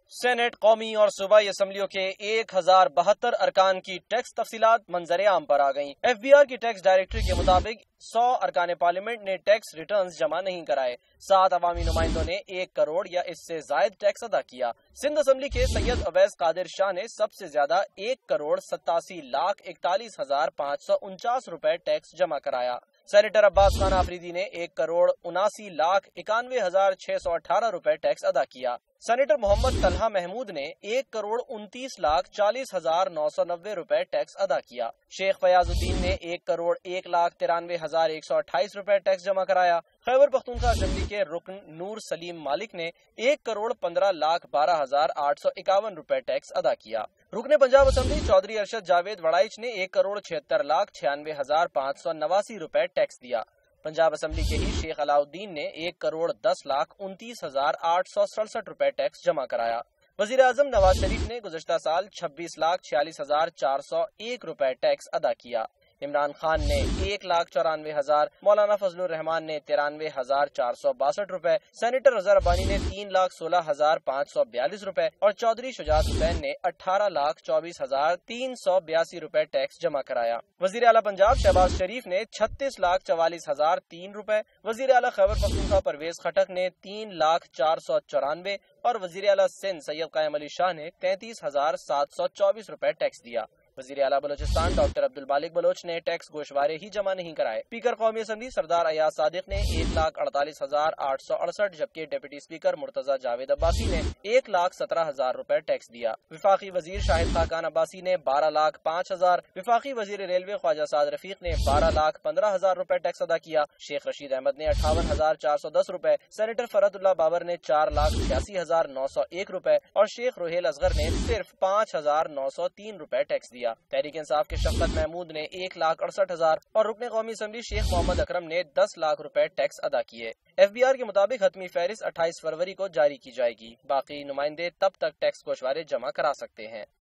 Saint, قومی اور صوبائی اسمبلیوں کے 1072 ارکان کی ٹیکس تفصیلات منظر عام پر آ گئیں۔ ایف بی آر کی ٹیکس ڈائریکٹری کے مطابق 100 ارکان پارلیمنٹ نے ٹیکس ریٹرنز جمع نہیں کرائے۔ 7 عوامی نمائندوں نے 1 کروڑ یا اس سے زائد ٹیکس ادا کیا۔ سندھ اسمبلی کے سید اویس قادر شاہ نے سب سے زیادہ 1 کروڑ 87,41,549 روپے ٹیکس جمع کرایا۔ سینیٹر عباس خان آفریدی نے 1 کروڑ 79,91,618 روپے ٹیکس ادا کیا۔ سینیٹر محمد طلحہ محمود نے 1 کروڑ 29,40,990 روپے ٹیکس ادا کیا۔ شیخ فیاض الدین نے 1 کروڑ 1,93,128 روپے ٹیکس جمع کرایا۔ خیبر پختونخوا اسمبلی کے رکن نور سلیم مالک نے 1 کروڑ 15,12,851 روپے ٹیکس ادا کیا۔ رکن پنجاب اسمبلی چودھری ارشد جاوید وڑائچ نے 1 کروڑ 76,96,589 روپے ٹیکس دیا۔ پنجاب اسمبلی کے ہی شیخ علاؤدین نے 1 کروڑ 10,29,867 روپے ٹیکس جمع کرایا۔ وزیر اعظم نواز شریف نے گزشتہ سال 26,46,401 روپے ٹیکس ادا کیا۔ عمران خان نے 1,94,000، مولانا فضل الرحمان نے 93,462 روپے، سینیٹر رضا ربانی نے 3,16,542 روپے اور چودھری شجاعت حسین نے 18,24,382 روپے ٹیکس جمع کرایا۔ وزیر اعلیٰ پنجاب شہباز شریف نے 36,44,003 روپے، وزیر اعلیٰ خیبر پختونخوا پرویز خٹک نے 3,04,94 اور وزیر اعلیٰ سندھ سید قائم علی شاہ نے 33,724 روپے ٹیکس دیا۔ وزیر اعلیٰ بلوچستان ڈاکٹر عبدالمالک بلوچ نے ٹیکس گوشوارے ہی جمع نہیں کرائے۔ اسپیکر قومی اسمبلی سردار ایاز صادق نے 1,48,868 جبکہ ڈپٹی اسپیکر مرتضی جاوید عباسی نے 1,17,000 روپے ٹیکس دیا۔ وفاقی وزیر شاہد خاقان عباسی نے 12,05,000، وفاقی وزیر ریلوے خواجہ سعد رفیق نے 12,15,000 روپے ٹیکس ادا کیا۔ شیخ رشید احمد نے 58,410 روپے، سینیٹر فرحت اللہ بابر نے 4,86,901 روپے اور شیخ روہیل اصغر نے صرف 5,903 روپے ٹیکس دیا۔ تحریک انصاف کے شفقت محمود نے 1,68,000 اور رکن قومی اسمبلی شیخ محمد اکرم نے 10 لاکھ روپے ٹیکس ادا کیے۔ ایف بی آر کے مطابق حتمی فہرست 28 فروری کو جاری کی جائے گی۔ باقی نمائندے تب تک ٹیکس گوشوارے جمع کرا سکتے ہیں۔